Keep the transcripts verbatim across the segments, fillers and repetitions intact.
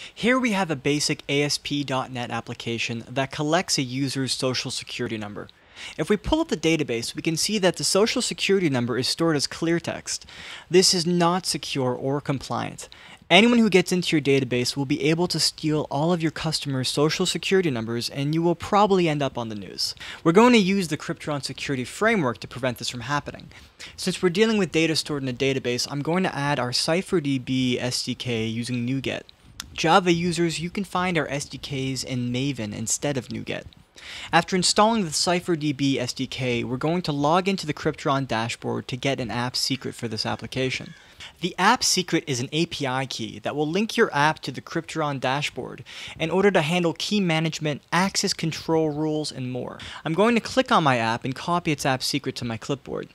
Here we have a basic A S P dot net application that collects a user's social security number. If we pull up the database, we can see that the social security number is stored as clear text. This is not secure or compliant. Anyone who gets into your database will be able to steal all of your customers' social security numbers, and you will probably end up on the news. We're going to use the Crypteron security framework to prevent this from happening. Since we're dealing with data stored in a database, I'm going to add our CipherDB S D K using NuGet. Java users, you can find our S D Ks in Maven instead of NuGet. After installing the CipherDB S D K, we're going to log into the Crypteron dashboard to get an app secret for this application. The app secret is an A P I key that will link your app to the Crypteron dashboard in order to handle key management, access control rules, and more. I'm going to click on my app and copy its app secret to my clipboard.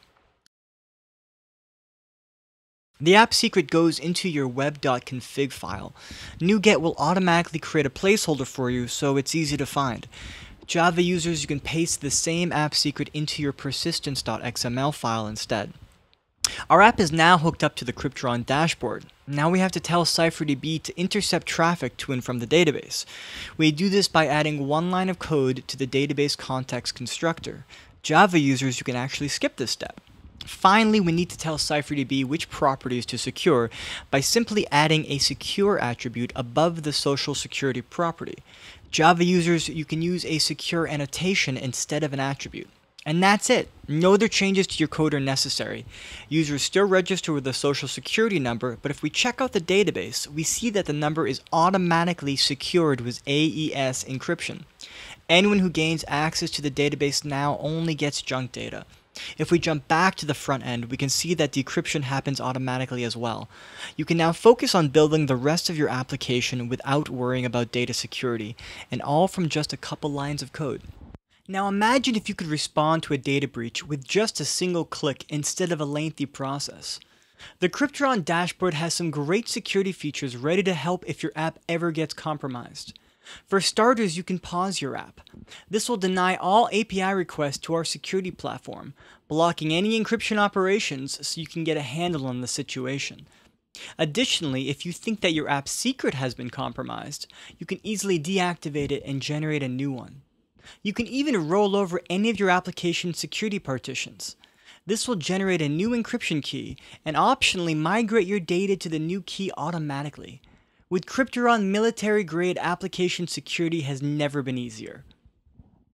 The app secret goes into your web.config file. NuGet will automatically create a placeholder for you, so it's easy to find. Java users, you can paste the same app secret into your persistence.xml file instead. Our app is now hooked up to the Crypteron dashboard. Now we have to tell CipherDB to intercept traffic to and from the database. We do this by adding one line of code to the database context constructor. Java users, you can actually skip this step. Finally, we need to tell CipherDB which properties to secure by simply adding a secure attribute above the social security property. Java users, you can use a secure annotation instead of an attribute. And that's it. No other changes to your code are necessary. Users still register with a social security number, but if we check out the database, we see that the number is automatically secured with A E S encryption. Anyone who gains access to the database now only gets junk data. If we jump back to the front end, we can see that decryption happens automatically as well. You can now focus on building the rest of your application without worrying about data security, and all from just a couple lines of code. Now imagine if you could respond to a data breach with just a single click instead of a lengthy process. The Crypteron dashboard has some great security features ready to help if your app ever gets compromised. For starters, you can pause your app. This will deny all A P I requests to our security platform, blocking any encryption operations so you can get a handle on the situation. Additionally, if you think that your app's secret has been compromised, you can easily deactivate it and generate a new one. You can even roll over any of your application's security partitions. This will generate a new encryption key and optionally migrate your data to the new key automatically. With Crypteron, military-grade application security has never been easier.